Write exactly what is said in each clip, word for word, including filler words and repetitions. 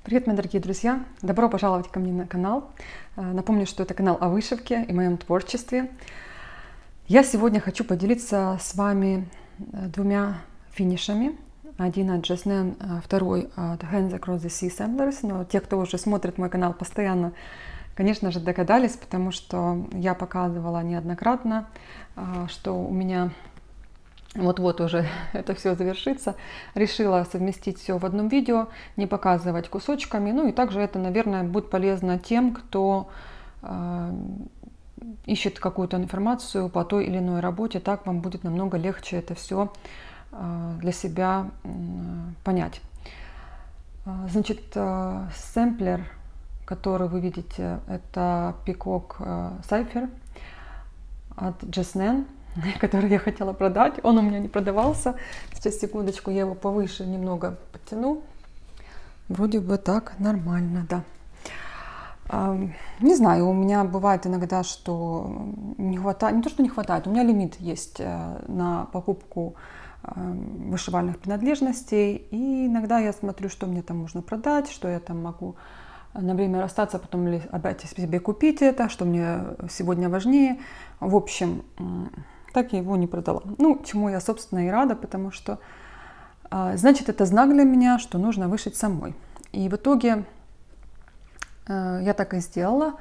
Привет, мои дорогие друзья! Добро пожаловать ко мне на канал. Напомню, что это канал о вышивке и моем творчестве. Я сегодня хочу поделиться с вами двумя финишами. Один от Jasnen, второй от Hands Across the Sea Samplers. Но те, кто уже смотрит мой канал постоянно, конечно же, догадались, потому что я показывала неоднократно, что у меня вот-вот уже это все завершится. Решила совместить все в одном видео, не показывать кусочками. Ну и также это, наверное, будет полезно тем, кто э, ищет какую-то информацию по той или иной работе. Так вам будет намного легче это все э, для себя э, понять. Значит, э, сэмплер, который вы видите, это Peacock э, Cypher от Jasnen, который я хотела продать. Он у меня не продавался. Сейчас, секундочку, я его повыше немного подтяну. Вроде бы так нормально, да. Не знаю, у меня бывает иногда, что не хватает, не то, что не хватает, у меня лимит есть на покупку вышивальных принадлежностей. И иногда я смотрю, что мне там можно продать, что я там могу на время расстаться, потом опять себе купить это, что мне сегодня важнее. В общем, так я его не продала. Ну, чему я, собственно, и рада, потому что, значит, это знак для меня, что нужно вышить самой. И в итоге я так и сделала.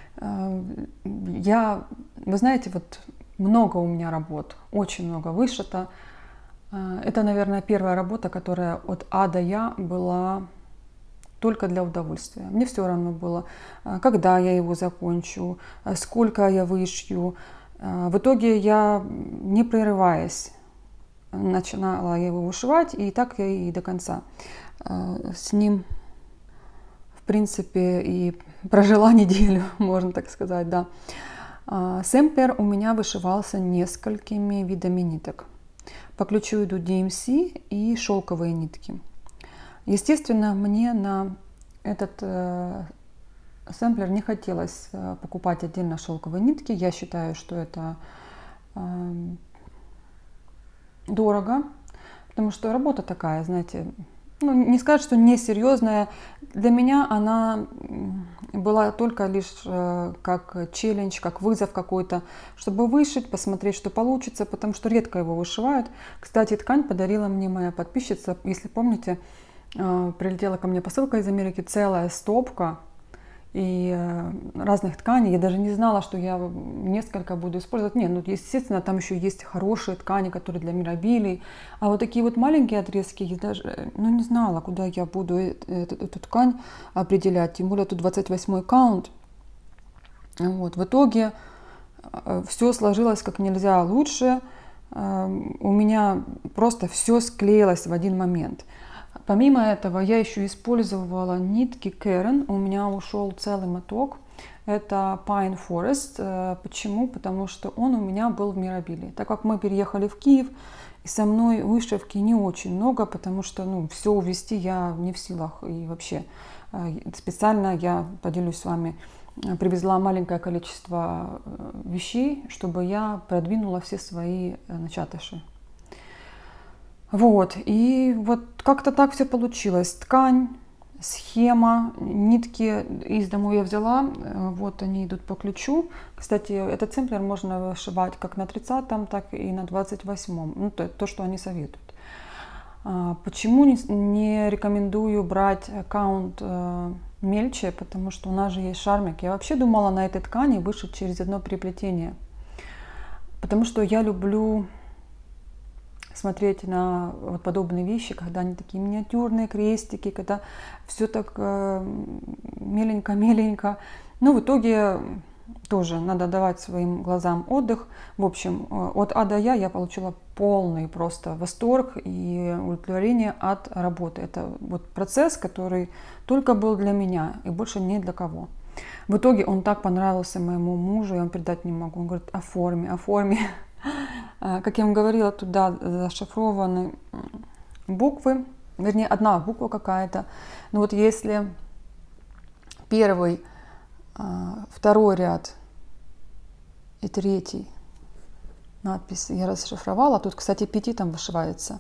Я, вы знаете, вот много у меня работ, очень много вышито. Это, наверное, первая работа, которая от А до Я была только для удовольствия. Мне все равно было, когда я его закончу, сколько я вышью. В итоге я, не прерываясь, начинала его вышивать, и так я и до конца с ним, в принципе, и прожила неделю, можно так сказать, да. Сэмплер у меня вышивался несколькими видами ниток. По ключу идут ди эм си и шелковые нитки. Естественно, мне на этот сэмплер не хотелось покупать отдельно шелковые нитки. Я считаю, что это э, дорого, потому что работа такая, знаете, ну, не сказать, что несерьезная. Для меня она была только лишь э, как челлендж, как вызов какой-то, чтобы вышить, посмотреть, что получится, потому что редко его вышивают. Кстати, ткань подарила мне моя подписчица, если помните, э, прилетела ко мне посылка из Америки, целая стопка и разных тканей. Я даже не знала, что я несколько буду использовать. Нет, ну, естественно, там еще есть хорошие ткани, которые для миробилий. А вот такие вот маленькие отрезки, я даже ну, не знала, куда я буду эту, эту ткань определять. Тем более тут двадцать восьмой каунт. Вот. В итоге все сложилось как нельзя лучше. У меня просто все склеилось в один момент. Помимо этого, я еще использовала нитки Caron. У меня ушел целый моток. Это Pine Forest. Почему? Потому что он у меня был в миробилии. Так как мы переехали в Киев, и со мной вышивки не очень много, потому что ну, все увезти я не в силах. И вообще специально я поделюсь с вами. Привезла маленькое количество вещей, чтобы я продвинула все свои начатыши. Вот, и вот как-то так все получилось. Ткань, схема, нитки из дому я взяла. Вот они идут по ключу. Кстати, этот сэмплер можно вышивать как на тридцатом, так и на двадцать восьмом. Ну, то, то что они советуют. Почему не, не рекомендую брать каунт э, мельче? Потому что у нас же есть шармик. Я вообще думала на этой ткани вышить через одно переплетение. Потому что я люблю смотреть на вот подобные вещи, когда они такие миниатюрные крестики, когда все так меленько-меленько. Ну, в итоге тоже надо давать своим глазам отдых. В общем, от А до Я я получила полный просто восторг и удовлетворение от работы. Это вот процесс, который только был для меня и больше не для кого. В итоге он так понравился моему мужу, я вам передать не могу. Он говорит: оформи, оформи. Как я вам говорила, туда зашифрованы буквы, вернее, одна буква какая-то. Но вот если первый, второй ряд и третий надпись я расшифровала, тут, кстати, пяти там вышивается.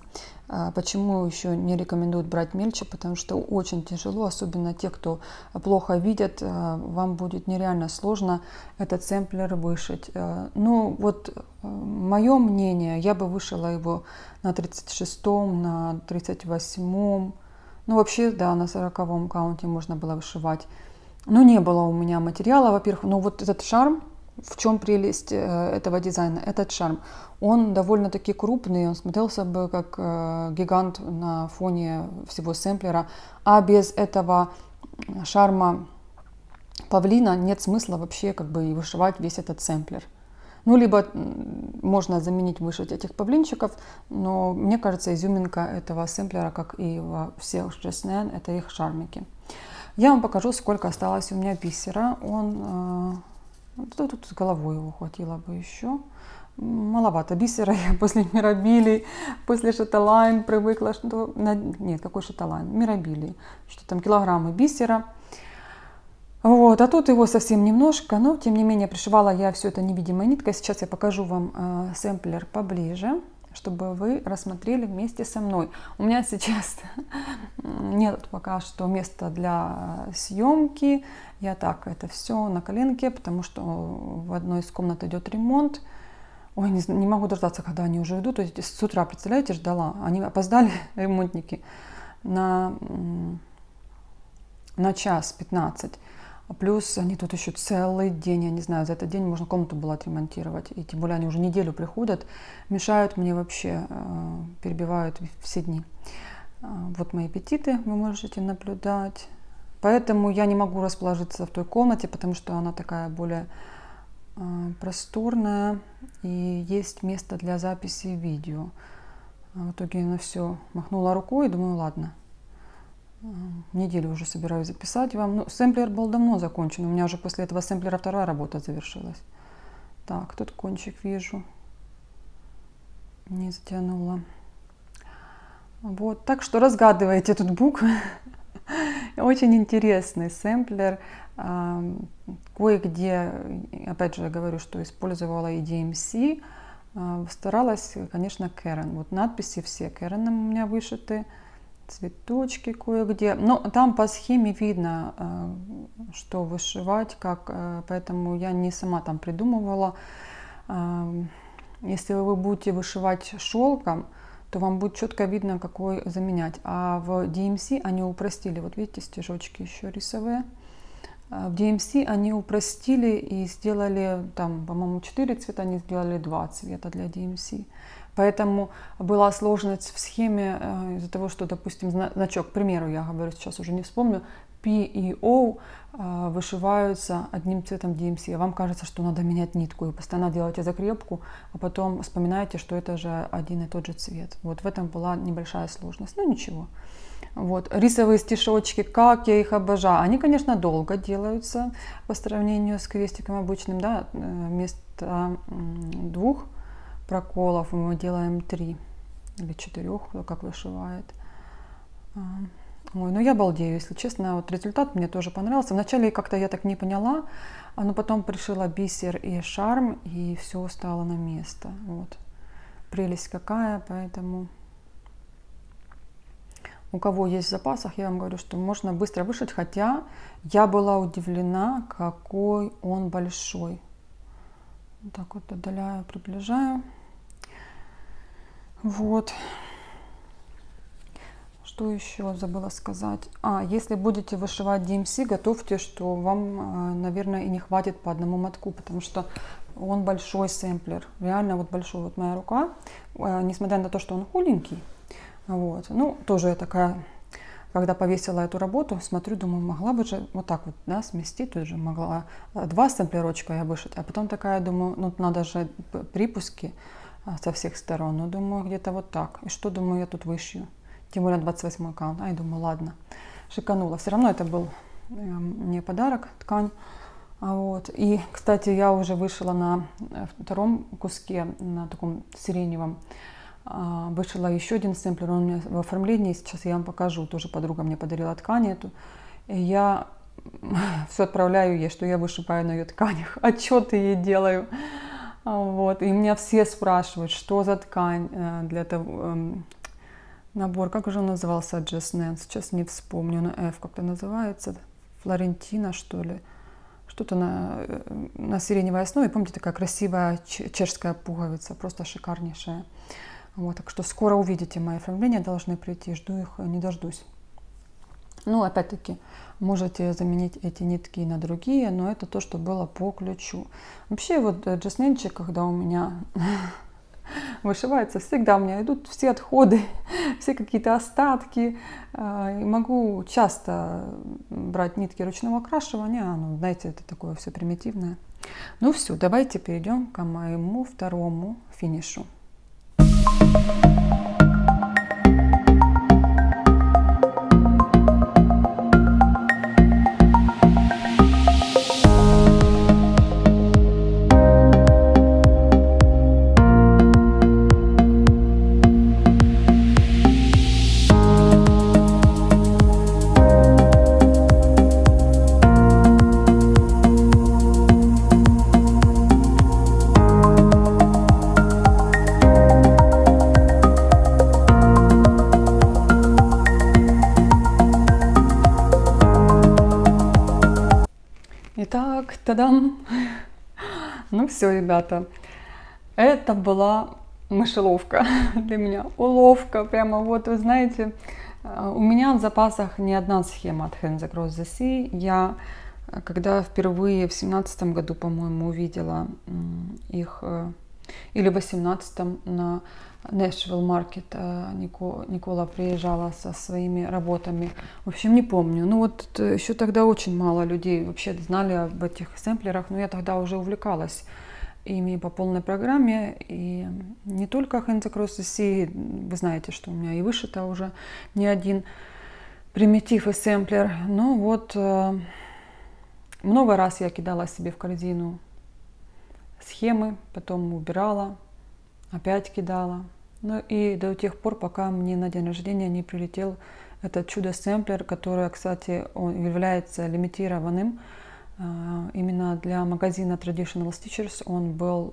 Почему еще не рекомендуют брать мельче? Потому что очень тяжело, особенно те, кто плохо видят, вам будет нереально сложно этот сэмплер вышить. Ну вот мое мнение, я бы вышила его на тридцать шестом, на тридцать восьмом, ну вообще да, на сороковом каунте можно было вышивать. Но не было у меня материала, во-первых, но вот этот шарм, в чем прелесть этого дизайна? Этот шарм, он довольно-таки крупный, он смотрелся бы как гигант на фоне всего сэмплера, а без этого шарма павлина нет смысла вообще как бы и вышивать весь этот сэмплер. Ну, либо можно заменить, вышить этих павлинчиков, но мне кажется, изюминка этого сэмплера, как и во всех Жаснен, это их шармики. Я вам покажу, сколько осталось у меня бисера. Он... Тут, тут с головой его хватило бы еще. Маловато бисера. Я после Мирабили, после Шаталайн привыкла, что... Нет, какой Шаталайн? Мирабили. Что там, килограммы бисера. Вот, а тут его совсем немножко, но тем не менее пришивала я все это невидимой ниткой. Сейчас я покажу вам э, сэмплер поближе, чтобы вы рассмотрели вместе со мной. У меня сейчас нет пока что места для съемки. Я так, это все на коленке, потому что в одной из комнат идет ремонт. Ой, не, не могу дождаться, когда они уже идут. То есть с утра, представляете, ждала. Они опоздали, ремонтники, на, на час пятнадцать. Плюс они тут еще целый день, я не знаю, за этот день можно комнату было отремонтировать. И тем более они уже неделю приходят, мешают мне вообще, перебивают все дни. Вот мои аппетиты вы можете наблюдать. Поэтому я не могу расположиться в той комнате, потому что она такая более просторная. И есть место для записи видео. В итоге я на все махнула рукой и думаю, ладно. Неделю уже собираюсь записать вам. Ну, сэмплер был давно закончен. У меня уже после этого сэмплера вторая работа завершилась. Так, тут кончик вижу. Не затянула. Вот, так что разгадывайте тут буквы. Очень интересный сэмплер. Кое-где, опять же, я говорю, что использовала и ди эм си. Старалась, конечно, Кэрен. Вот надписи все Кэреном у меня вышиты. Цветочки кое-где. Но там по схеме видно, что вышивать, как, поэтому я не сама там придумывала. Если вы будете вышивать шелком, то вам будет четко видно, какой заменять. А в ди эм си они упростили. Вот видите, стежочки еще рисовые. В ди эм си они упростили и сделали, там, по-моему, четыре цвета, они сделали два цвета для ди эм си. Поэтому была сложность в схеме э, из-за того, что, допустим, значок, к примеру, я говорю, сейчас уже не вспомню, P и O э, вышиваются одним цветом ди эм си. А вам кажется, что надо менять нитку и постоянно делаете закрепку, а потом вспоминаете, что это же один и тот же цвет. Вот в этом была небольшая сложность, но ничего. Вот. Рисовые стишочки, как я их обожаю. Они, конечно, долго делаются по сравнению с крестиком обычным, да, вместо двух проколов мы делаем три или четырех, кто как вышивает. Ой, ну я балдею, если честно. Вот результат мне тоже понравился. Вначале как-то я так не поняла, но потом пришила бисер и шарм, и все стало на место. Вот. Прелесть какая, поэтому у кого есть в запасах, я вам говорю, что можно быстро вышить, хотя я была удивлена, какой он большой. Вот так вот отдаляю, приближаю. Вот. Что еще забыла сказать? А, если будете вышивать ди эм си, готовьте, что вам, наверное, и не хватит по одному мотку, потому что он большой сэмплер. Реально вот большой. Вот моя рука, несмотря на то, что он худенький. Вот. Ну, тоже я такая, когда повесила эту работу, смотрю, думаю, могла бы же вот так вот, да, сместить, тут же могла два сэмплерочка я вышить, а потом такая, думаю, ну, надо же припуски со всех сторон, ну, думаю, где-то вот так, и что, думаю, я тут вышью, тем более двадцать восьмой каунт, а, я думаю, ладно, шиканула, все равно это был мне подарок, ткань, вот, и, кстати, я уже вышила на втором куске, на таком сиреневом, вышила еще один сэмплер, он у меня в оформлении, сейчас я вам покажу, тоже подруга мне подарила ткань эту, и я все отправляю ей, что я вышиваю на ее тканях, отчеты ей делаю, вот, и меня все спрашивают, что за ткань для того, набор, как же он назывался, Just Nan, сейчас не вспомню, на F как-то называется, Флорентина, что ли, что-то на, на сиреневой основе, помните, такая красивая чешская пуговица, просто шикарнейшая. Вот, так что скоро увидите мои оформления, должны прийти, жду их, не дождусь. Ну, опять-таки, можете заменить эти нитки на другие, но это то, что было по ключу. Вообще, вот джасненчик, когда у меня вышивается, всегда у меня идут все отходы, все какие-то остатки. И могу часто брать нитки ручного окрашивания, ну, знаете, это такое все примитивное. Ну все, давайте перейдем к моему второму финишу. Итак, тадам! Ну все, ребята, это была мышеловка для меня, уловка, прямо вот, вы знаете, у меня в запасах не одна схема от Hands Across the Sea. Я, когда впервые в семнадцатом году, по-моему, увидела их, или в восемнадцатом на Нэшвилл Маркет, Никола приезжала со своими работами. В общем, не помню. Ну вот еще тогда очень мало людей вообще знали об этих сэмплерах, но я тогда уже увлекалась ими по полной программе. И не только Hands Across the Sea, вы знаете, что у меня и вышито уже не один примитив и сэмплер. Но вот много раз я кидала себе в корзину схемы, потом убирала, опять кидала. Ну и до тех пор, пока мне на день рождения не прилетел этот чудо-сэмплер, который, кстати, он является лимитированным. Именно для магазина Traditional Stitchers он был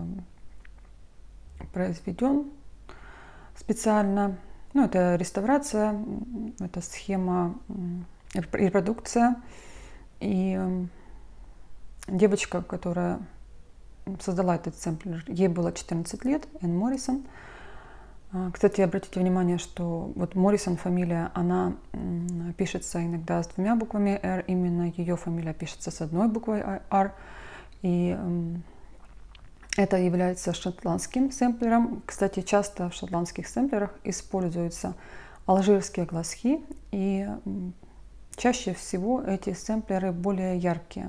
произведен специально. Ну, это реставрация, это схема, репродукция. И девочка, которая создала этот сэмплер, ей было четырнадцать лет, Энн Моррисон. Кстати, обратите внимание, что вот Моррисон фамилия, она пишется иногда с двумя буквами R, именно ее фамилия пишется с одной буквой R. И это является шотландским сэмплером. Кстати, часто в шотландских сэмплерах используются алжирские глазки, и чаще всего эти сэмплеры более яркие.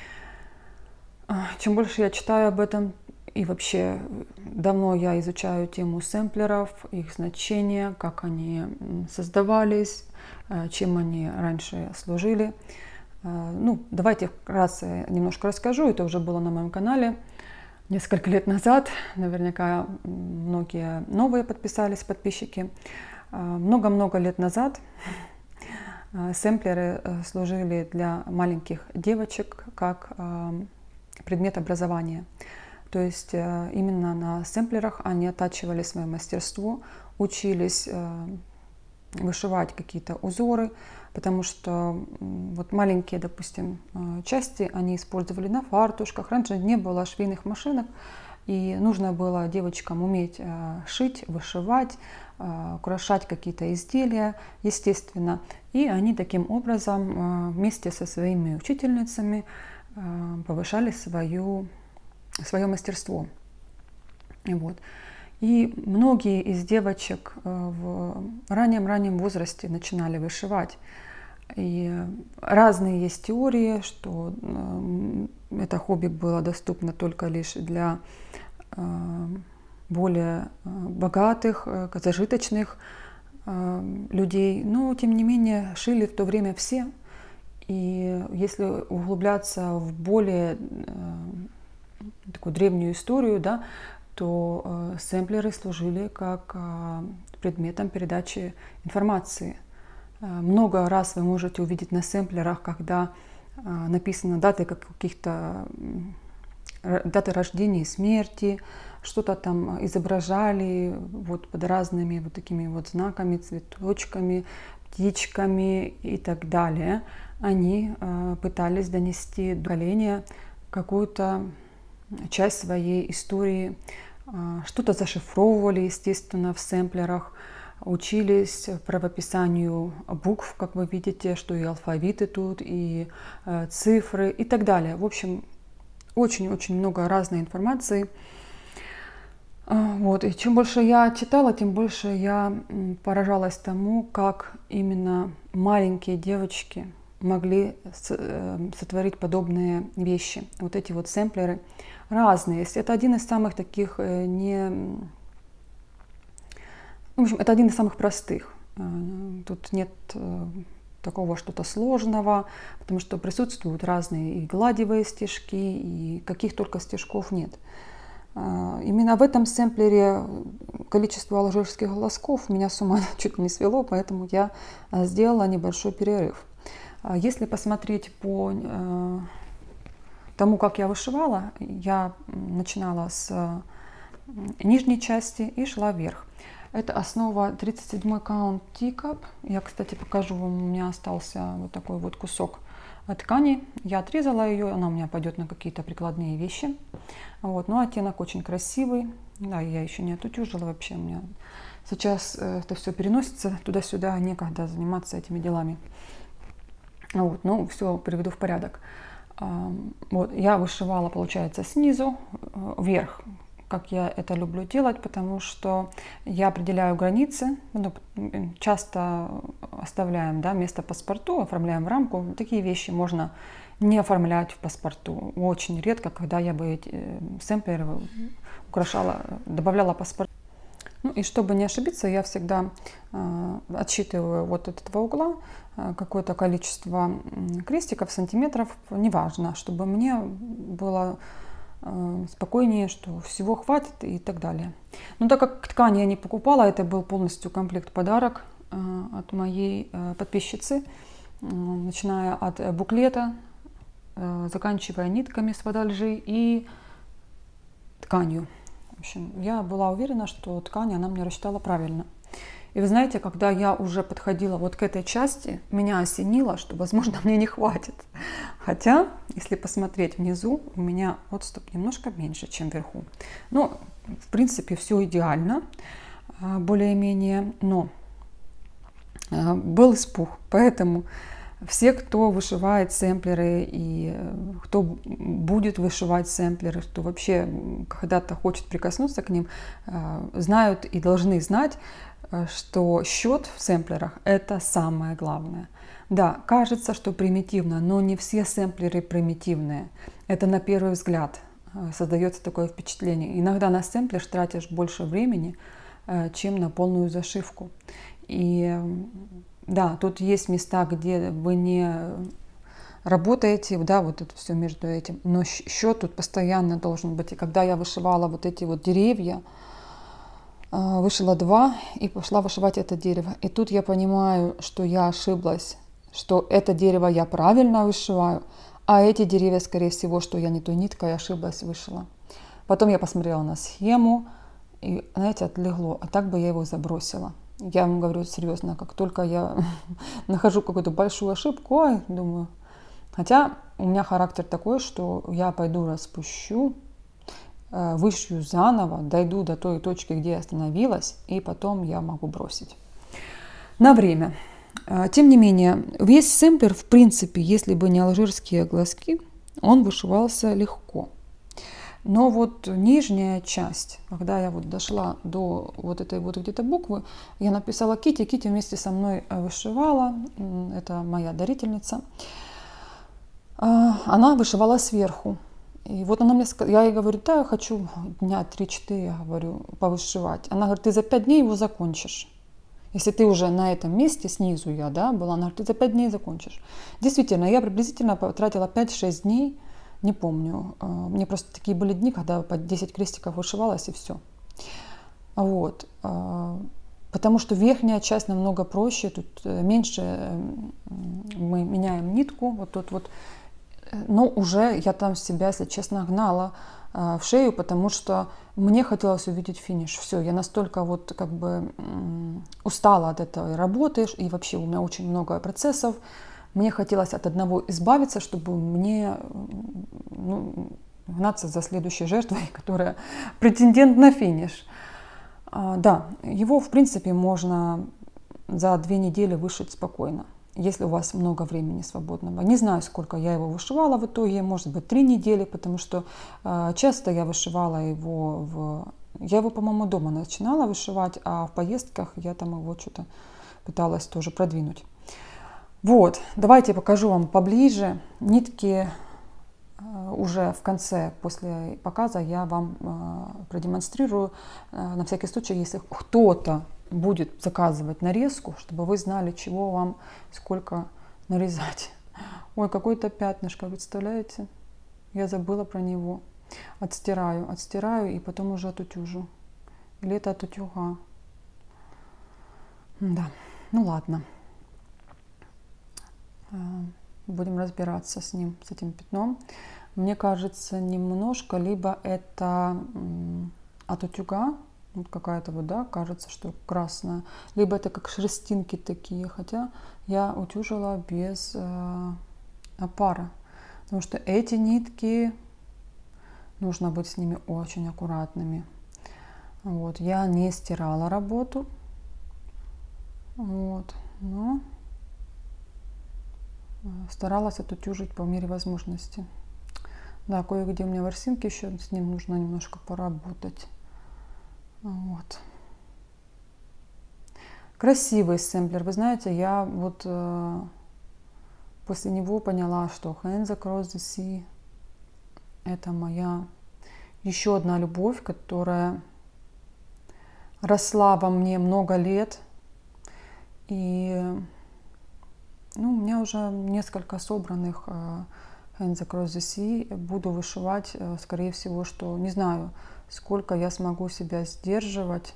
Чем больше я читаю об этом, и вообще давно я изучаю тему сэмплеров, их значения, как они создавались, чем они раньше служили. Ну, давайте вкратце немножко расскажу. Это уже было на моем канале несколько лет назад. Наверняка многие новые подписались, подписчики. Много-много лет назад сэмплеры служили для маленьких девочек как предмет образования. То есть именно на сэмплерах они оттачивали свое мастерство, учились вышивать какие-то узоры, потому что вот маленькие, допустим, части они использовали на фартушках. Раньше не было швейных машинок, и нужно было девочкам уметь шить, вышивать, украшать какие-то изделия, естественно. И они таким образом вместе со своими учительницами повышали свою, свое мастерство. Вот. И многие из девочек в раннем-раннем возрасте начинали вышивать. И разные есть теории, что это хобби было доступно только лишь для более богатых, зажиточных людей. Но, тем не менее, шили в то время все. И если углубляться в более э, такую древнюю историю, да, то э, сэмплеры служили как э, предметом передачи информации. Э, много раз вы можете увидеть на сэмплерах, когда э, написаны даты каких-то даты рождения и смерти, что-то там изображали вот под разными вот такими вот знаками, цветочками, птичками и так далее. Они э, пытались донести до поколения какую-то часть своей истории, э, что-то зашифровывали, естественно, в сэмплерах, учились правописанию букв, как вы видите, что и алфавиты тут, и э, цифры и так далее. В общем, очень-очень много разной информации. Вот. И чем больше я читала, тем больше я поражалась тому, как именно маленькие девочки могли сотворить подобные вещи. Вот эти вот сэмплеры разные. Это один из самых таких не... В общем, это один из самых простых. Тут нет такого что-то сложного, потому что присутствуют разные и гладевые стежки, и каких только стежков нет. Именно в этом сэмплере количество алжирских глазков меня с ума чуть не свело, поэтому я сделала небольшой перерыв. Если посмотреть по тому, как я вышивала, я начинала с нижней части и шла вверх. Это основа тридцать седьмой каунт Teacup. Я, кстати, покажу вам, у меня остался вот такой вот кусок ткани. Я отрезала ее, она у меня пойдет на какие-то прикладные вещи. Вот. Но оттенок очень красивый. Да, я еще не отутюжила вообще. У меня сейчас это все переносится туда-сюда, некогда заниматься этими делами. Вот. Ну, все приведу в порядок. Вот. Я вышивала, получается, снизу вверх, как я это люблю делать, потому что я определяю границы, ну, часто оставляем, да, место паспорту, оформляем в рамку. Такие вещи можно не оформлять в паспорту. Очень редко, когда я бы эти сэмплеры украшала, добавляла паспорт. Ну и чтобы не ошибиться, я всегда э, отсчитываю вот от этого угла э, какое-то количество крестиков, сантиметров, неважно, чтобы мне было спокойнее, что всего хватит и так далее. Но так как ткань я не покупала, это был полностью комплект подарок от моей подписчицы, начиная от буклета, заканчивая нитками с водолжи и тканью. В общем, я была уверена, что ткань она мне рассчитала правильно. И вы знаете, когда я уже подходила вот к этой части, меня осенило, что, возможно, мне не хватит. Хотя, если посмотреть внизу, у меня отступ немножко меньше, чем вверху. Ну, в принципе, все идеально, более-менее, но был испуг. Поэтому все, кто вышивает сэмплеры и кто будет вышивать сэмплеры, кто вообще когда-то хочет прикоснуться к ним, знают и должны знать, что счет в сэмплерах – это самое главное. Да, кажется, что примитивно, но не все сэмплеры примитивные. Это на первый взгляд создается такое впечатление. Иногда на сэмплер тратишь больше времени, чем на полную зашивку. И да, тут есть места, где вы не работаете, да, вот это все между этим. Но счет тут постоянно должен быть. И когда я вышивала вот эти вот деревья, вышила два и пошла вышивать это дерево. И тут я понимаю, что я ошиблась, что это дерево я правильно вышиваю, а эти деревья, скорее всего, что я не той ниткой ошиблась, вышила. Потом я посмотрела на схему, и, знаете, отлегло. А так бы я его забросила. Я вам говорю серьезно, как только я нахожу какую-то большую ошибку, ой, думаю. Хотя у меня характер такой, что я пойду распущу, вышью заново, дойду до той точки, где я остановилась, и потом я могу бросить на время. Тем не менее, весь сэмплер, в принципе, если бы не алжирские глазки, он вышивался легко. Но вот нижняя часть, когда я вот дошла до вот этой вот где-то буквы, я написала Кити, Кити вместе со мной вышивала, это моя дарительница, она вышивала сверху. И вот она мне сказала, я ей говорю, да, я хочу дня три-четыре, я говорю, повышивать. Она говорит, ты за пять дней его закончишь. Если ты уже на этом месте, снизу я, да, была, она говорит, ты за пять дней закончишь. Действительно, я приблизительно потратила пять-шесть дней, не помню. Мне просто такие были дни, когда по десять крестиков вышивалась и все. Вот. Потому что верхняя часть намного проще, тут меньше мы меняем нитку, вот тут вот Но уже я там себя, если честно, гнала э, в шею, потому что мне хотелось увидеть финиш. Все, я настолько вот как бы м, устала от этой работы, и вообще у меня очень много процессов. Мне хотелось от одного избавиться, чтобы мне ну, гнаться за следующей жертвой, которая претендент на финиш. А, да, его в принципе можно за две недели вышить спокойно, если у вас много времени свободного. Не знаю, сколько я его вышивала в итоге, может быть, три недели, потому что э, часто я вышивала его в... Я его, по-моему, дома начинала вышивать, а в поездках я там его что-то пыталась тоже продвинуть. Вот, давайте покажу вам поближе. Нитки э, уже в конце, после показа, я вам э, продемонстрирую, э, на всякий случай, если кто-то будет заказывать нарезку, чтобы вы знали, чего вам сколько нарезать. Ой, какое-то пятнышко, представляете? Я забыла про него. Отстираю, отстираю и потом уже отутюжу. Или это от утюга? Да, ну ладно. Будем разбираться с ним, с этим пятном. Мне кажется, немножко, либо это от утюга, вот какая-то вот, да, кажется, что красная, либо это как шерстинки такие, хотя я утюжила без э, опара, потому что эти нитки, нужно быть с ними очень аккуратными. Вот, я не стирала работу, вот, но старалась отутюжить по мере возможности. Да, кое-где у меня ворсинки еще, с ним нужно немножко поработать. Вот. Красивый сэмплер. Вы знаете, я вот э, после него поняла, что Hands Across the Sea это моя еще одна любовь, которая росла во мне много лет. И ну, у меня уже несколько собранных э, Hands Across the Sea. Буду вышивать, э, скорее всего, что не знаю, сколько я смогу себя сдерживать.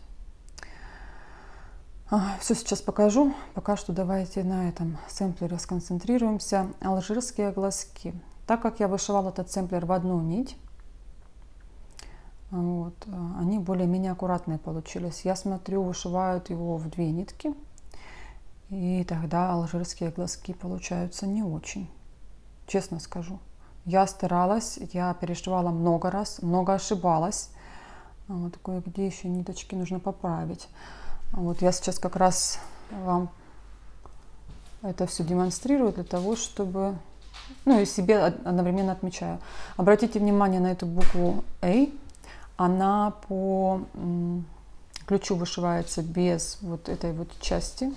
Все сейчас покажу. Пока что давайте на этом сэмплере сконцентрируемся. Алжирские глазки. Так как я вышивала этот сэмплер в одну нить, вот, они более-менее аккуратные получились. Я смотрю, вышивают его в две нитки, и тогда алжирские глазки получаются не очень. Честно скажу. Я старалась, я перешивала много раз, много ошибалась. Вот кое-где еще ниточки нужно поправить. Вот я сейчас как раз вам это все демонстрирую для того, чтобы, ну и себе одновременно отмечаю. Обратите внимание на эту букву A. Она по ключу вышивается без вот этой вот части.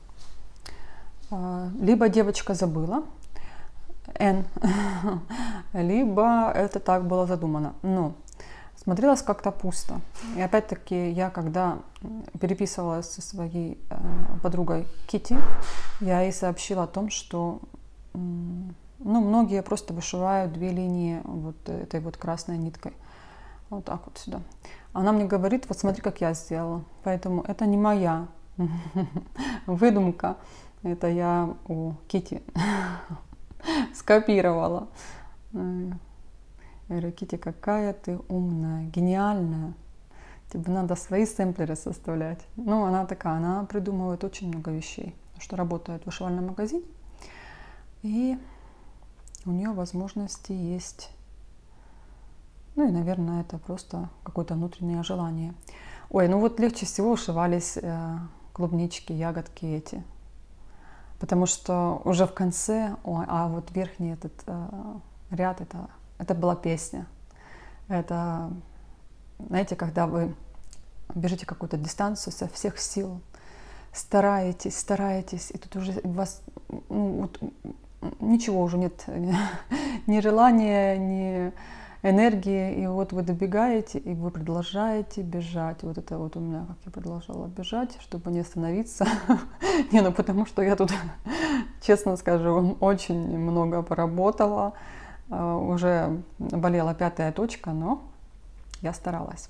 Либо девочка забыла N, либо это так было задумано. Но смотрелось как-то пусто. И опять-таки я, когда переписывалась со своей э, подругой Кити, я ей сообщила о том, что э, ну, многие просто вышивают две линии вот этой вот красной ниткой. Вот так вот сюда. Она мне говорит, вот смотри, как я сделала. Поэтому это не моя выдумка. Это я у Кити скопировала. Я говорю, Кити, какая ты умная, гениальная. Тебе надо свои сэмплеры составлять. Ну, она такая, она придумывает очень много вещей. Потому что работает в вышивальном магазине. И у нее возможности есть. Ну и, наверное, это просто какое-то внутреннее желание. Ой, ну вот легче всего вышивались э, клубнички, ягодки эти. Потому что уже в конце, ой, а вот верхний этот э, ряд, это, это была песня. Это, знаете, когда вы бежите какую-то дистанцию со всех сил, стараетесь, стараетесь, и тут уже у вас ну, вот, ничего уже нет, ни желания, ни энергии, и вот вы добегаете, и вы продолжаете бежать. Вот это вот у меня, как я продолжала бежать, чтобы не остановиться. Не, ну потому что я тут, честно скажу, очень много поработала. Уже болела пятая точка, но я старалась.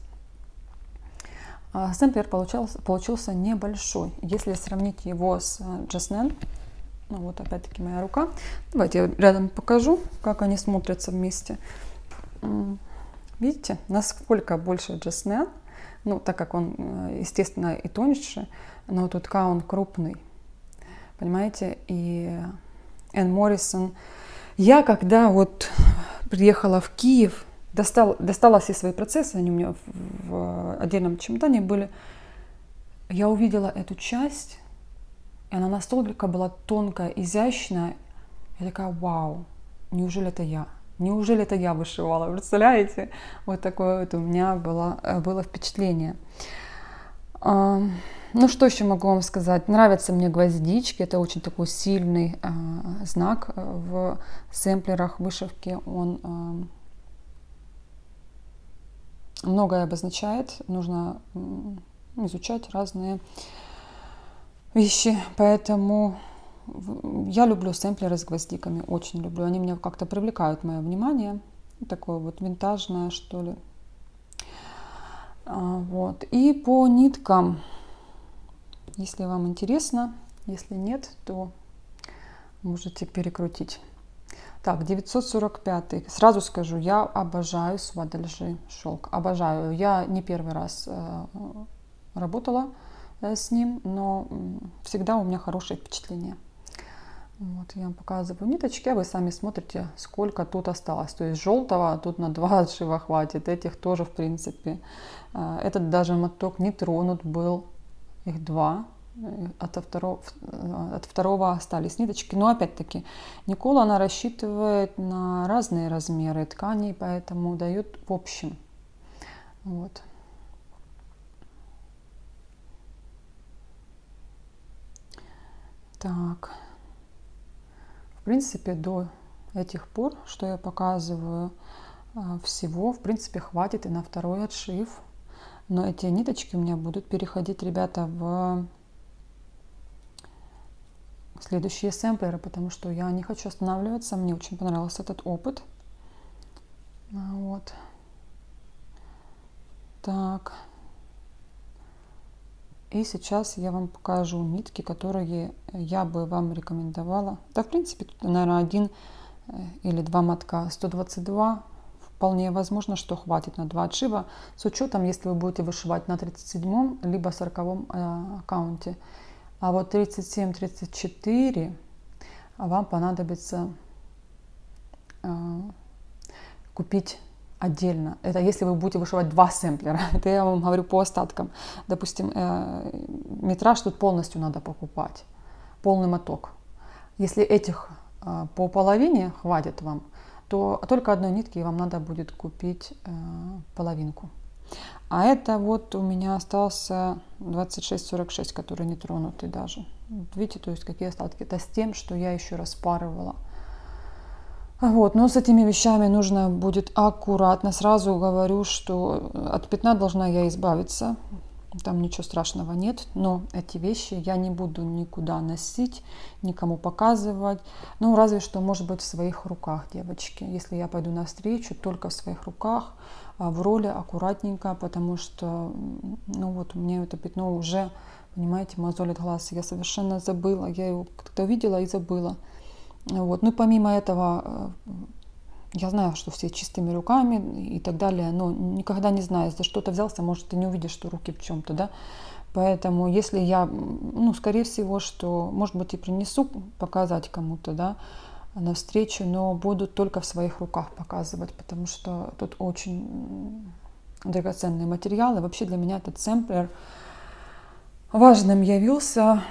Сэмплер получался, получился небольшой. Если сравнить его с Жаснен, Ну вот опять-таки моя рука. Давайте я рядом покажу, как они смотрятся вместе. Видите, насколько больше Джеснен, ну так как он, естественно, и тоньше, но тут К он крупный, понимаете, и Энн Моррисон. Я когда вот приехала в Киев, достала, достала все свои процессы, они у меня в, в отдельном чемодане были, я увидела эту часть, и она настолько была тонкая, изящная, я такая, вау, неужели это я? Неужели это я вышивала? Представляете? Вот такое вот у меня было, было впечатление. Ну, что еще могу вам сказать? Нравятся мне гвоздички. Это очень такой сильный э, знак в сэмплерах вышивки. Он э, многое обозначает. Нужно э, изучать разные вещи. Поэтому я люблю сэмплеры с гвоздиками. Очень люблю. Они меня как-то привлекают мое внимание. Такое вот винтажное, что ли. А, вот. И по ниткам. Если вам интересно, если нет, то можете перекрутить. Так, девятьсот сорок пять. Сразу скажу, я обожаю Свадальжи шелк. Обожаю. Я не первый раз э, работала э, с ним, но всегда у меня хорошее впечатление. Вот, я вам показываю ниточки, а вы сами смотрите, сколько тут осталось. То есть желтого тут на два отшива хватит. Этих тоже, в принципе. Э, этот даже моток не тронут был. Их два. От второго, от второго остались ниточки. Но опять-таки, Никола, она рассчитывает на разные размеры тканей, поэтому дает в общем. Вот. Так. В принципе, до этих пор, что я показываю, всего, в принципе, хватит и на второй отшив. Но эти ниточки у меня будут переходить, ребята, в следующие сэмплеры, потому что я не хочу останавливаться. Мне очень понравился этот опыт. Вот. Так. И сейчас я вам покажу нитки, которые я бы вам рекомендовала. Да, в принципе, тут, наверное, один или два мотка. сто двадцать два. Вполне возможно, что хватит на два отшива, с учетом, если вы будете вышивать на тридцать седьмом либо сороковом э, аккаунте. А вот тридцать семь тридцать четыре вам понадобится э, купить отдельно. Это если вы будете вышивать два сэмплера. Это я вам говорю по остаткам. Допустим, э, метраж тут полностью надо покупать. Полный моток. Если этих э, по половине хватит вам, то только одной нитки вам надо будет купить э, половинку. А это вот у меня остался двадцать шесть сорок шесть, который не тронутый даже. Вот видите, то есть какие остатки. Это с тем, что я еще распарывала. Вот, но с этими вещами нужно будет аккуратно. Сразу говорю, что от пятна должна я избавиться. Там ничего страшного нет, но эти вещи я не буду никуда носить, никому показывать. Ну, разве что, может быть, в своих руках, девочки. Если я пойду навстречу, только в своих руках, в роли аккуратненько, потому что, ну вот, мне это пятно уже, понимаете, мозолит глаз. Я совершенно забыла, я его как-то увидела и забыла. Вот. Ну, помимо этого, я знаю, что все чистыми руками и так далее, но никогда не знаю, за что-то взялся, может, ты не увидишь, что руки в чем-то, да. Поэтому, если я, ну, скорее всего, что, может быть, и принесу показать кому-то, да, навстречу, но буду только в своих руках показывать, потому что тут очень драгоценные материалы. Вообще для меня этот сэмплер важным явился.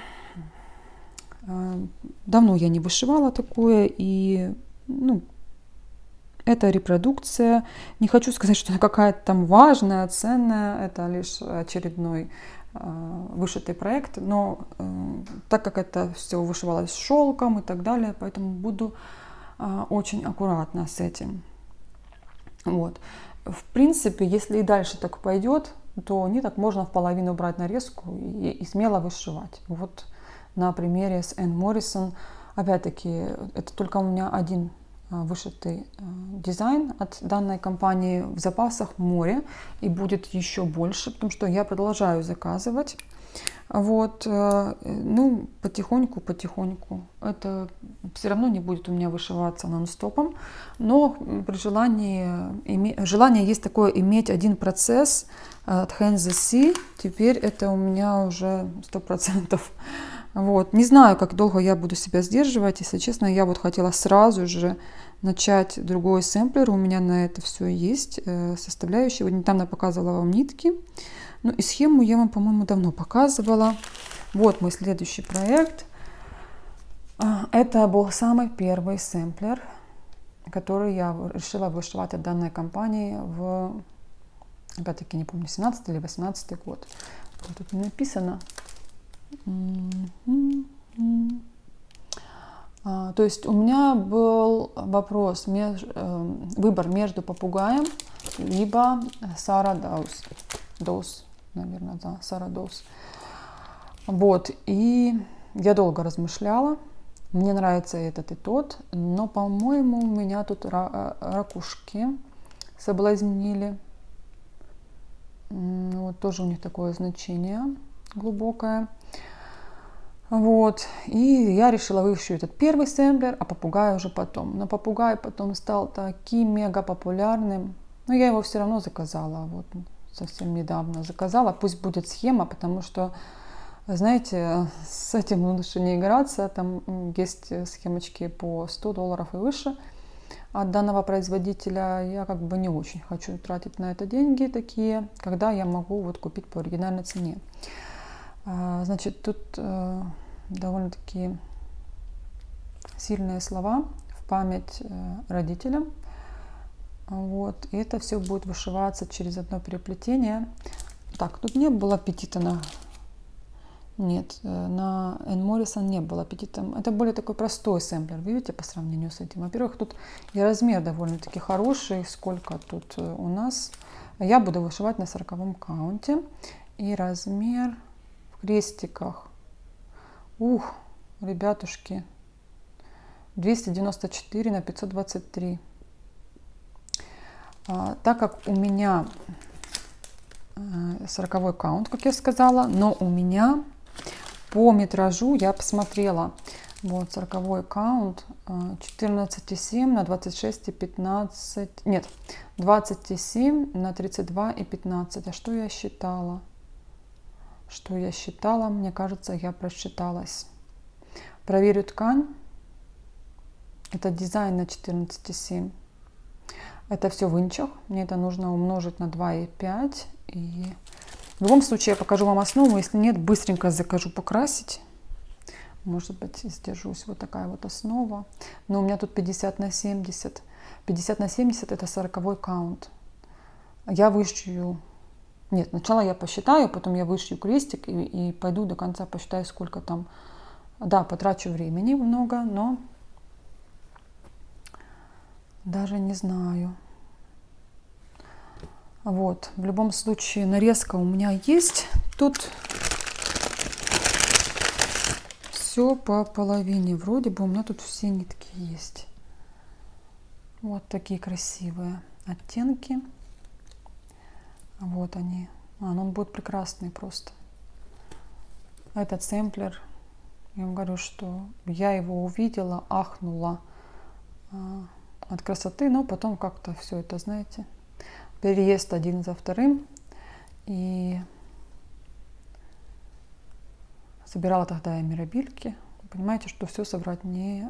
Давно я не вышивала такое, и, ну, это репродукция. Не хочу сказать, что она какая-то там важная, ценная. Это лишь очередной э, вышитый проект. Но э, так как это все вышивалось шелком и так далее, поэтому буду э, очень аккуратна с этим. Вот. В принципе, если и дальше так пойдет, то ниток можно в половину брать нарезку и, и смело вышивать. Вот на примере с Энн Моррисон. Опять-таки, это только у меня один вышитый дизайн от данной компании, в запасах море, и будет еще больше, потому что я продолжаю заказывать. Вот, ну, потихоньку, потихоньку. Это все равно не будет у меня вышиваться нон-стопом, но при желании, име, желание есть такое иметь один процесс от Hand the Sea, теперь это у меня уже сто процентов. Вот, не знаю, как долго я буду себя сдерживать, если честно, я вот хотела сразу же начать другой сэмплер, у меня на это все есть составляющие. Вот недавно показывала вам нитки. Ну и схему я вам, по-моему, давно показывала. Вот мой следующий проект. Это был самый первый сэмплер, который я решила вышивать от данной компании в, опять-таки, не помню, семнадцатый или восемнадцатый год. Вот тут не написано. А, то есть у меня был вопрос, меж, э, выбор между попугаем либо Сара Доус. Доус. Наверное, да, Сара Доус. Вот, и я долго размышляла. Мне нравится этот и тот, но, по-моему, у меня тут ракушки соблазнили. Вот, тоже у них такое значение глубокое. Вот, и я решила вышить этот первый сэмплер, а попугай уже потом. Но попугай потом стал таким мега популярным, но я его все равно заказала, вот. Совсем недавно заказала. Пусть будет схема, потому что, знаете, с этим лучше не играться. Там есть схемочки по сто долларов и выше от данного производителя. Я как бы не очень хочу тратить на это деньги такие, когда я могу вот купить по оригинальной цене. Значит, тут довольно-таки сильные слова в память родителям. Вот, и это все будет вышиваться через одно переплетение. Так, тут не было аппетита на... Нет, на Энн Моррисон не было аппетита. Это более такой простой сэмплер, видите, по сравнению с этим. Во-первых, тут и размер довольно-таки хороший. Сколько тут у нас? Я буду вышивать на сороковом каунте. И размер в крестиках. Ух, ребятушки. двести девяносто четыре на пятьсот двадцать три. А, так как у меня сороковой каунт, как я сказала, но у меня по метражу я посмотрела, вот сороковой каунт четырнадцать и семь на двадцать шесть и пятнадцать, нет, двадцать и семь на тридцать два и пятнадцать. А что я считала? Что я считала? Мне кажется, я просчиталась. Проверю ткань. Это дизайн на четырнадцать и семь. Это все в инчах. Мне это нужно умножить на два и пять. И в любом случае я покажу вам основу. Если нет, быстренько закажу покрасить. Может быть, сдержусь. Вот такая вот основа. Но у меня тут пятьдесят на семьдесят. пятьдесят на семьдесят это сороковой каунт. Я вышью... Нет, сначала я посчитаю, потом я вышью крестик и, и пойду до конца посчитаю, сколько там. Да, потрачу времени много, но... Даже не знаю. Вот, в любом случае нарезка у меня есть. Тут все по половине. Вроде бы у меня тут все нитки есть. Вот такие красивые оттенки. Вот они. А, ну он будет прекрасный просто. Этот сэмплер, я вам говорю, что я его увидела, ахнула от красоты, но потом как-то все это, знаете, переезд один за вторым. И собирала тогда я мирабильки. Понимаете, что все собрать не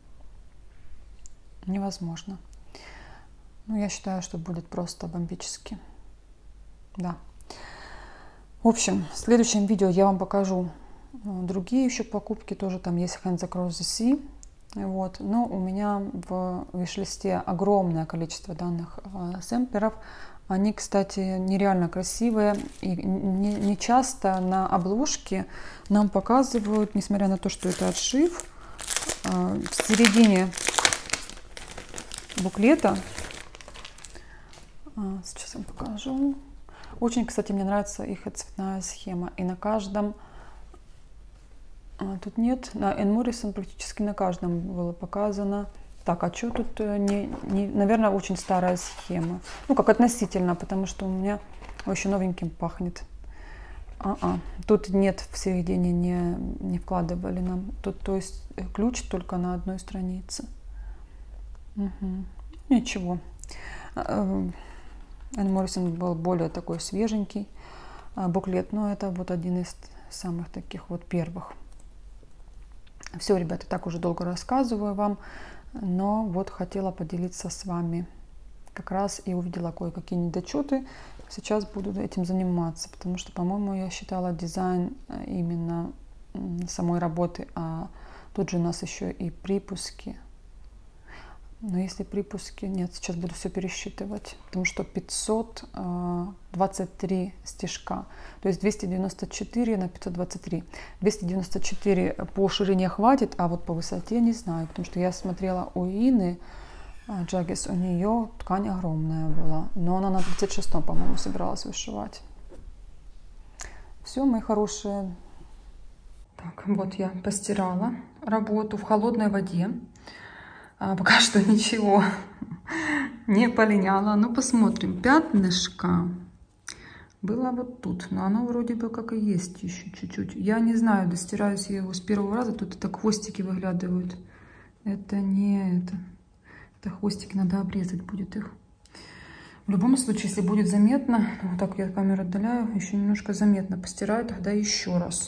невозможно. Ну, я считаю, что будет просто бомбически. Да. В общем, в следующем видео я вам покажу другие еще покупки. Тоже там есть Hands Across the Sea. Вот. Но у меня в виш-листе огромное количество данных э, сэмплеров. Они, кстати, нереально красивые. И не, не часто на обложке нам показывают, несмотря на то, что это отшив, э, в середине буклета. Э, сейчас я вам покажу. Очень, кстати, мне нравится их цветная схема. И на каждом... А, тут нет. На Энн Моррисон практически на каждом было показано. Так, а что тут? Не, не, наверное, очень старая схема. Ну, как относительно, потому что у меня очень новеньким пахнет. А-а. Тут нет, в середине не, не вкладывали нам. Тут, то есть, ключ только на одной странице. Угу. Ничего. Энн Моррисон был более такой свеженький буклет, но это вот один из самых таких вот первых. Все, ребята, так уже долго рассказываю вам, но вот хотела поделиться с вами. Как раз и увидела кое-какие недочеты. Сейчас буду этим заниматься, потому что, по-моему, я считала дизайн именно самой работы, а тут же у нас еще и припуски. Но если припуски... Нет, сейчас буду все пересчитывать, потому что пятьсот двадцать три стежка, то есть двести девяносто четыре на пятьсот двадцать три. двести девяносто четыре по ширине хватит, а вот по высоте не знаю, потому что я смотрела у Ины Джаггис, у нее ткань огромная была, но она на тридцать шестом, по-моему, собиралась вышивать. Все, мои хорошие. Так, вот я постирала работу в холодной воде. А, пока что ничего не полиняла. Ну, посмотрим. Пятнышко было вот тут, но оно вроде бы как и есть еще чуть-чуть. Я не знаю, достираюсь я его с первого раза. Тут это хвостики выглядывают. Это не это. Это хвостики, надо обрезать будет их. В любом случае, если будет заметно, вот так я камеру отдаляю, еще немножко заметно постираю, тогда еще раз.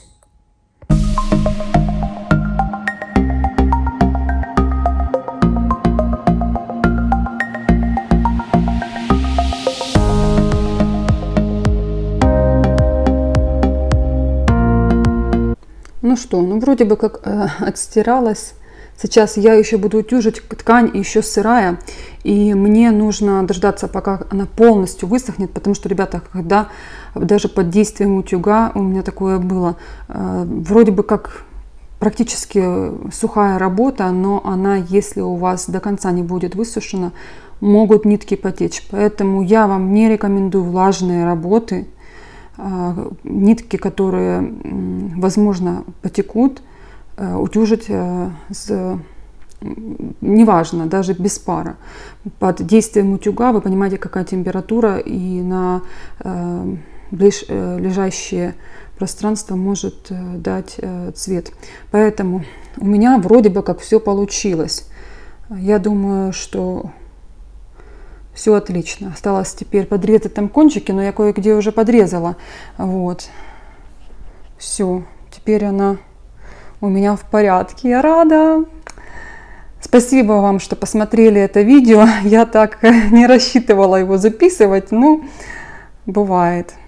Ну что, ну вроде бы как э, отстиралась. Сейчас я еще буду утюжить, ткань еще сырая, и мне нужно дождаться, пока она полностью высохнет, потому что, ребята, когда даже под действием утюга у меня такое было, э, вроде бы как практически сухая работа, но она, если у вас до конца не будет высушена, могут нитки потечь. Поэтому я вам не рекомендую влажные работы, э, нитки, которые, возможно, потекут, утюжить с, неважно, даже без пара. Под действием утюга вы понимаете, какая температура, и на э, ближ, э, лежащее пространство может э, дать э, цвет. Поэтому у меня вроде бы как все получилось. Я думаю, что все отлично. Осталось теперь подрезать там кончики, но я кое-где уже подрезала. Вот. Все. Теперь она у меня в порядке, я рада. Спасибо вам, что посмотрели это видео. Я так не рассчитывала его записывать, но бывает.